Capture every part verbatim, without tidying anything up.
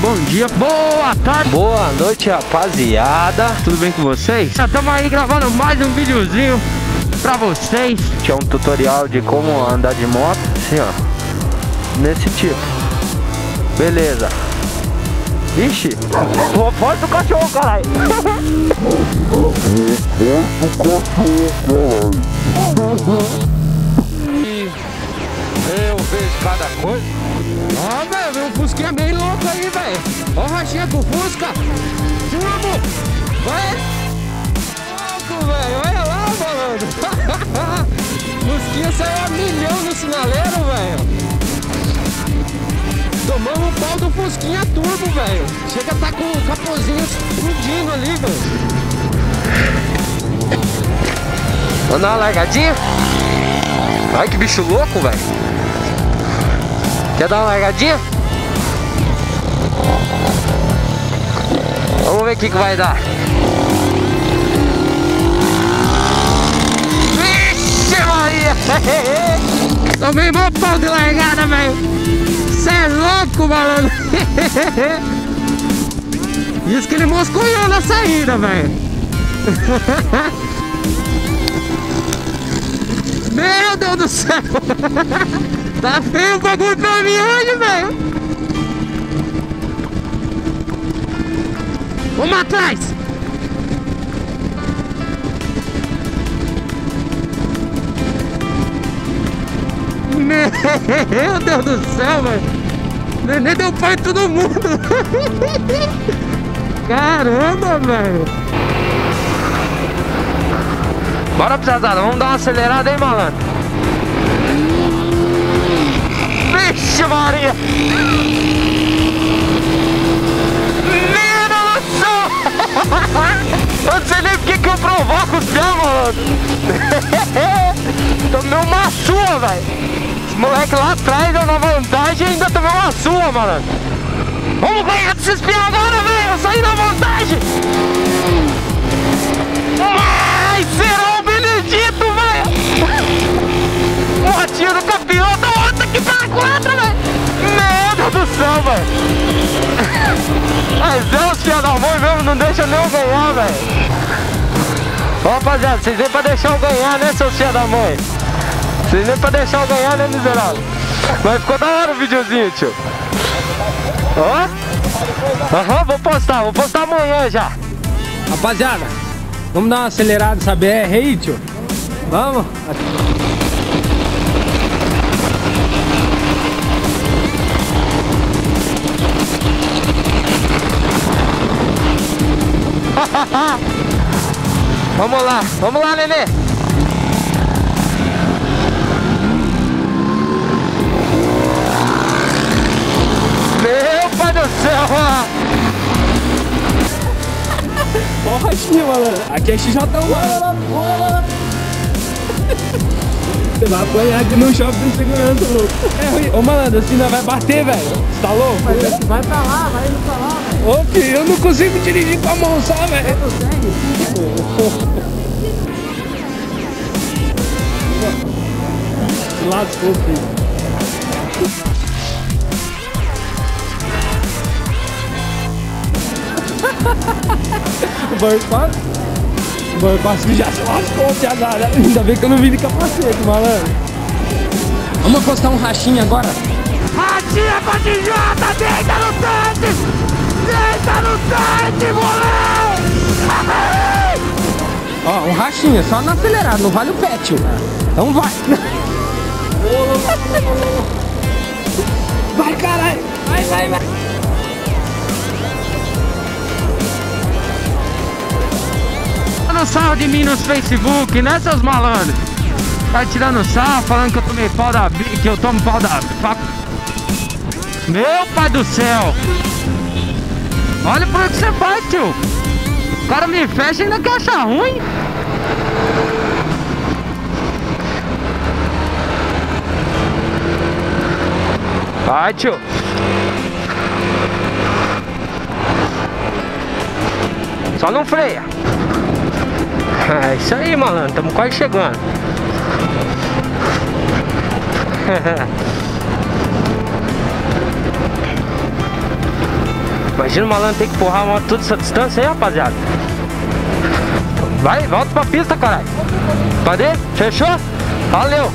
bom dia, boa tarde, boa noite, rapaziada. Tudo bem com vocês? Estamos aí gravando mais um videozinho pra vocês. Que é um tutorial de como andar de moto, assim ó, nesse tipo. Beleza. Ixi, forte do cachorro, caralho. Eu vejo cada coisa. Ó, velho, veio um Fusquinha bem louco aí, velho. Ó, rachinha com Fusca. Turbo. Vai. Louco, velho. Olha lá, malandro. Fusquinha saiu a milhão no sinaleiro, velho. Tomamos um pau do Fusquinha turbo, velho. Chega a tá com o capozinho explodindo ali, velho. Vamos dar uma largadinha? Ai, que bicho louco, velho. Quer dar uma largadinha? Vamos ver o que que vai dar. Vixe Maria! Tomei mó pau de largada, velho. Cê é louco, malandro. Isso que ele moscoiou na saída, velho. Meu Deus do céu. Tá feio o bagulho pra mim hoje, velho. Vamos atrás. Meu Deus do céu, velho. Nem deu pau em todo mundo. Caramba, velho. Bora, pesada, vamos dar uma acelerada aí, malandro. Vixe Maria! Meu Deus do céu! Eu não sei nem porque que eu provoco os pés, malandro. Tomei uma sua, velho. Esse moleque lá atrás deu na vantagem e ainda tomei uma sua, malandro. Vamos ganhar desses pés agora, velho. Eu saí na vantagem. Ai, será o Benedito, velho. Motinha do campeão da outra aqui pela quadra, velho. Meu Deus do céu, velho. Mas é os filhos da mãe mesmo, não deixa nem eu ganhar, velho. Ó, rapaziada, vocês vêm pra deixar eu ganhar, né, seus filhos da mãe? Vocês vêm pra deixar eu ganhar, né, miserável? Mas ficou da hora o videozinho, tio. Ó. Aham, vou postar, vou postar amanhã já. Rapaziada, vamos dar uma acelerada nessa B R aí, tio? Vamos? Vamos lá, vamos lá, nenê. Meu pai do céu, ó. Ó, rachinha, malandro. Aqui é X J um, mano. Você vai apanhar aqui no shopping de segurança, louco. É ruim. Ô, malandro, assim não vai bater, velho. Você tá louco? Mas esse vai pra lá, vai indo pra lá, velho. Ô, filho, eu não consigo dirigir com a mão só, velho. Você consegue? Se lascou, filho. O bypass, o bypass já se lascou, piazada. Ainda bem que eu não vim de capacete, malandro. Vamos postar um rachinha agora. Rachinha pra D J, deita no tanque! Deita no tanque, moleque! Ó, um rachinha, só no acelerado, não vale o pé, tio. Então vai. Vai, caralho! Vai, vai, vai! Tirando sarro de mim nos Facebook, né, seus malandros? Tá tirando sarro, falando que eu tomei pau da... que eu tomo pau da... Meu pai do céu! Olha por que você faz, tio! O cara me fecha e ainda quer achar ruim? Vai, tio! Só não freia! É isso aí, malandro, estamos quase chegando. Imagina o malandro ter que empurrar a moto toda essa distância aí, rapaziada. Vai, volta pra pista, caralho. Pode ir? Fechou? Valeu.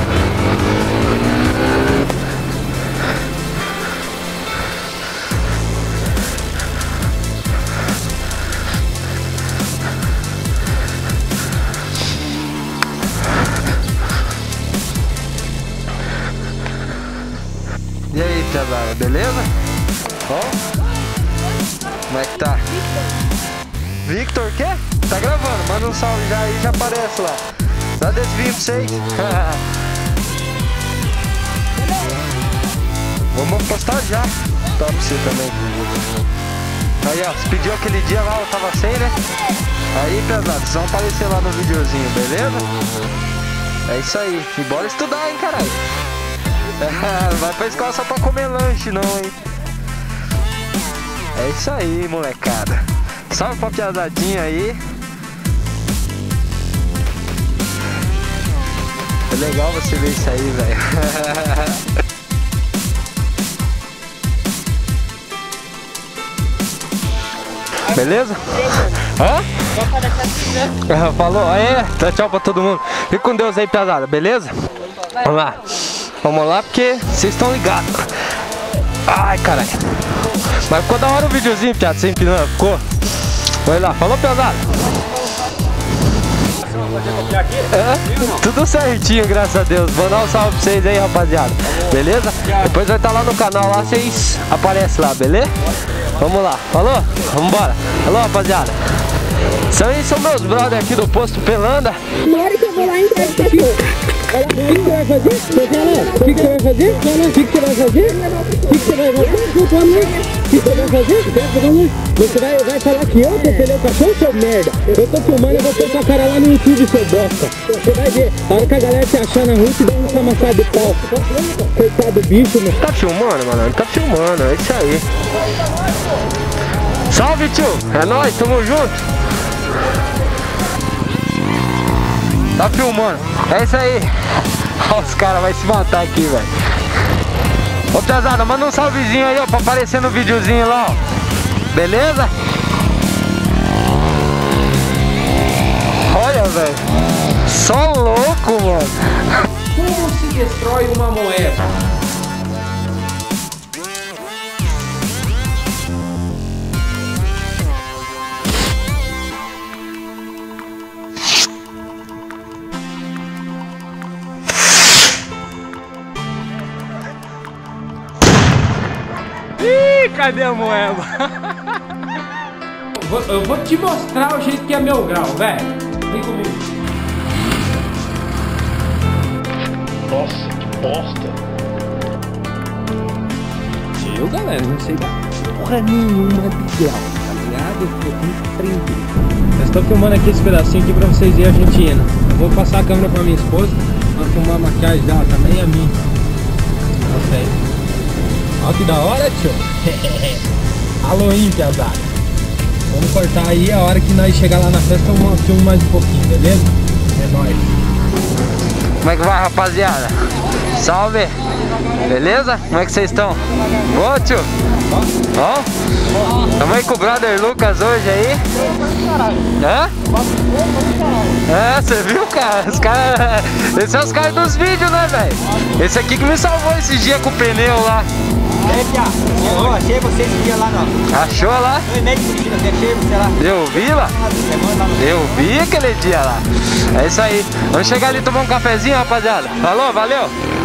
E aí, pesada, beleza? Ó, como é que tá? Victor, o quê? Tá gravando, manda um salve já aí, já aparece lá. Dá desvio pra vocês. Vamos postar já. Tá pra você também. Aí, ó, você pediu aquele dia lá, eu tava sem, né? Aí, pesado, vocês vão aparecer lá no videozinho, beleza? É isso aí. E bora estudar, hein, caralho. Vai pra escola só pra comer lanche, não, hein? É isso aí, molecada. Salve pra piadadinha aí. É legal você ver isso aí, velho. Beleza? Hã? Falou? Aí, tchau, tchau pra todo mundo. Fique com Deus aí, pesada, beleza? Vamos lá. Vamos lá, porque vocês estão ligados. Ai, caralho. Mas ficou da hora o videozinho, piada, sem empinando, ficou? Vai lá, falou, pesado. É, tudo certinho, graças a Deus. Vou dar um salve pra vocês aí, rapaziada. Beleza? Depois vai estar lá no canal, lá vocês aparecem lá, beleza? Vamos lá, falou? Vambora. Falou, rapaziada. São aí, são meus brothers aqui do Posto Pelanda. Na hora que eu vou lá entrar esse cachorro. O que você vai fazer? O que você vai fazer? O que você vai fazer? O que você vai fazer? O que você vai fazer? Você vai, vai falar que eu atropelei o cachorro, seu merda. Eu tô filmando e vou pôr sua cara lá no YouTube, seu bosta. Você vai ver. A hora que a galera te achar na rua, te dá uma chamaçada de pau. Coitado do bicho, mano. Tá filmando, mano? Tá filmando, é isso aí. Salve, tio. É nóis, tamo junto. Tá filmando. É isso aí. Olha os caras, vai se matar aqui, velho. Ô, pesada, manda um salvezinho aí, ó, pra aparecer no videozinho lá, ó. Beleza? Olha, velho. Só louco, mano. Como se destrói uma moeda? Ih, cadê a moeda? Eu vou, eu vou te mostrar o jeito que é meu grau, velho. Vem comigo. Nossa, que bosta. Eu, galera, não sei dar porra nenhuma de grau, tá ligado? Eu tenho que aprender. Eu estou filmando aqui esse pedacinho aqui pra vocês verem a Argentina. Eu vou passar a câmera pra minha esposa, pra filmar a maquiagem dela também e a minha. Nossa, aí. Olha que da hora, tio. Halloween, pesado. Vamos cortar aí, a hora que nós chegar lá na festa eu filmo mais um pouquinho, beleza? É nóis. Como é que vai, rapaziada? Salve! Beleza? Como é que vocês estão? Boa, tio? Ó? Tamo aí com o brother Lucas hoje aí. Hã? É, você viu, cara? Os caras... Esses são os caras dos vídeos, né, velho? Esse aqui que me salvou esses dias com o pneu lá. Ei, Pia, eu achei você esse dia lá, não. Achou lá? Eu e de Curitiba, achei você lá. Eu vi lá? Eu vi aquele dia lá. É isso aí. Vamos chegar ali e tomar um cafezinho, rapaziada. Falou, valeu!